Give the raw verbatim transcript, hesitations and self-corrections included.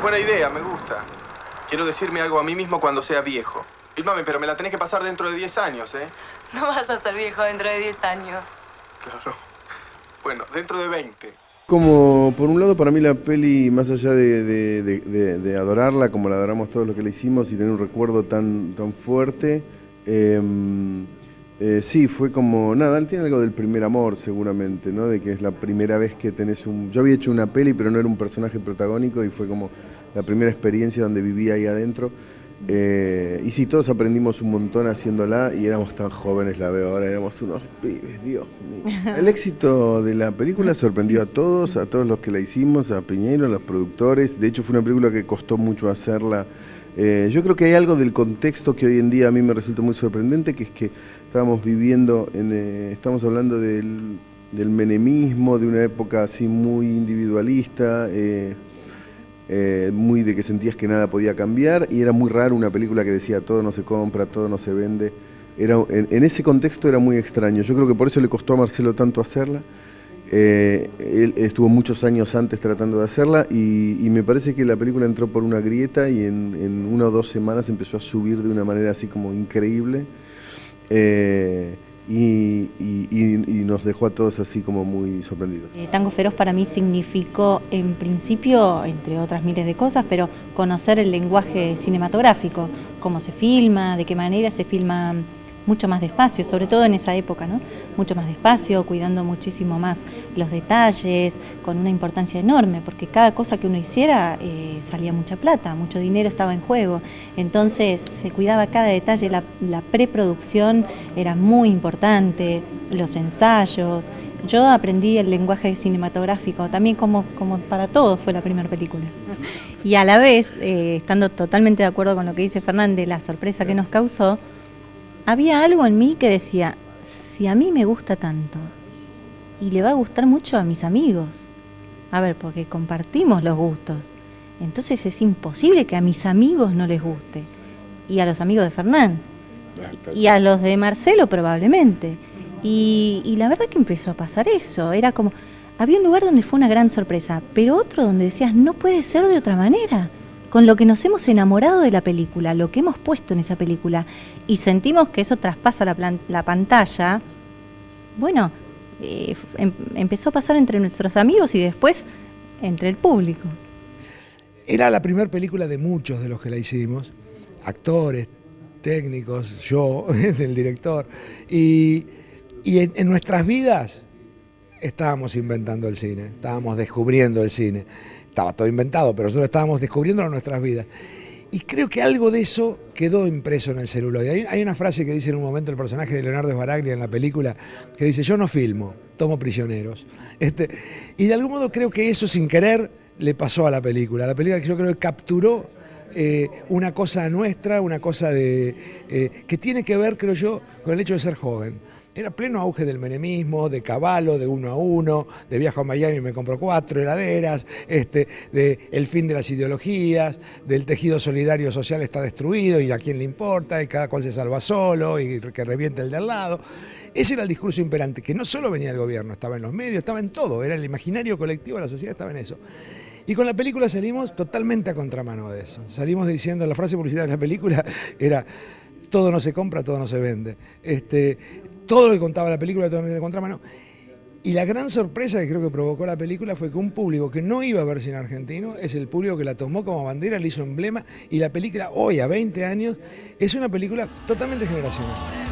buena idea, me gusta. Quiero decirme algo a mí mismo cuando sea viejo. Fílmame, pero me la tenés que pasar dentro de diez años, ¿eh? No vas a ser viejo dentro de diez años. Claro. Bueno, dentro de veinte. Como, por un lado, para mí la peli, más allá de, de, de, de, de adorarla, como la adoramos todos los que la hicimos, y tener un recuerdo tan, tan fuerte, eh, eh, sí, fue como, nada, él tiene algo del primer amor, seguramente, ¿no? De que es la primera vez que tenés un... Yo había hecho una peli, pero no era un personaje protagónico, y fue como la primera experiencia donde viví ahí adentro. Eh, y sí, todos aprendimos un montón haciéndola y éramos tan jóvenes, la veo ahora, éramos unos pibes, Dios mío. El éxito de la película sorprendió a todos, a todos los que la hicimos, a Piñeiro, a los productores. De hecho fue una película que costó mucho hacerla. Eh, yo creo que hay algo del contexto que hoy en día a mí me resulta muy sorprendente, que es que estábamos viviendo, en, eh, estamos hablando del, del menemismo, de una época así muy individualista, eh, Eh, muy de que sentías que nada podía cambiar, y era muy raro una película que decía todo no se compra, todo no se vende. Era, en, en ese contexto era muy extraño. Yo creo que por eso le costó a Marcelo tanto hacerla. Eh, él estuvo muchos años antes tratando de hacerla y, y me parece que la película entró por una grieta y en, en una o dos semanas empezó a subir de una manera así como increíble. Eh, Y, y, y nos dejó a todos así como muy sorprendidos. Eh, Tango Feroz para mí significó, en principio, entre otras miles de cosas, pero conocer el lenguaje cinematográfico, cómo se filma, de qué manera se filma mucho más despacio, sobre todo en esa época, ¿no? Mucho más despacio, cuidando muchísimo más los detalles, con una importancia enorme, porque cada cosa que uno hiciera eh, salía mucha plata, mucho dinero estaba en juego, entonces se cuidaba cada detalle, la, la preproducción era muy importante, los ensayos. Yo aprendí el lenguaje cinematográfico, también como, como para todos fue la primera película. Y a la vez, eh, estando totalmente de acuerdo con lo que dice Fernández, la sorpresa que nos causó, había algo en mí que decía, si a mí me gusta tanto y le va a gustar mucho a mis amigos, a ver, porque compartimos los gustos, entonces es imposible que a mis amigos no les guste, y a los amigos de Fernán, y a los de Marcelo probablemente, y, y la verdad que empezó a pasar eso, era como, había un lugar donde fue una gran sorpresa, pero otro donde decías, no puede ser de otra manera, con lo que nos hemos enamorado de la película, lo que hemos puesto en esa película, y sentimos que eso traspasa la, plan la pantalla, bueno, eh, em empezó a pasar entre nuestros amigos y después entre el público. Era la primera película de muchos de los que la hicimos, actores, técnicos, yo, el director, y, y en, en nuestras vidas estábamos inventando el cine, estábamos descubriendo el cine. Estaba todo inventado, pero nosotros estábamos descubriéndolo en nuestras vidas. Y creo que algo de eso quedó impreso en el celuloide. Hay, hay una frase que dice en un momento el personaje de Leonardo Sbaraglia en la película, que dice, yo no filmo, tomo prisioneros. Este, y de algún modo creo que eso sin querer le pasó a la película. La película que yo creo que capturó eh, una cosa nuestra, una cosa de, eh, que tiene que ver, creo yo, con el hecho de ser joven. Era pleno auge del menemismo, de Cavallo, de uno a uno, de viajo a Miami y me compro cuatro heladeras, este, de el fin de las ideologías, del tejido solidario social está destruido y a quién le importa, y cada cual se salva solo y que reviente el de al lado. Ese era el discurso imperante, que no solo venía del gobierno, estaba en los medios, estaba en todo, era el imaginario colectivo de la sociedad, estaba en eso. Y con la película salimos totalmente a contramano de eso. Salimos diciendo, la frase publicitaria de la película era, todo no se compra, todo no se vende. Este, todo lo que contaba la película totalmente de contramano. Y la gran sorpresa que creo que provocó la película fue que un público que no iba a ver cine argentino es el público que la tomó como bandera, le hizo emblema, y la película hoy, a veinte años, es una película totalmente generacional.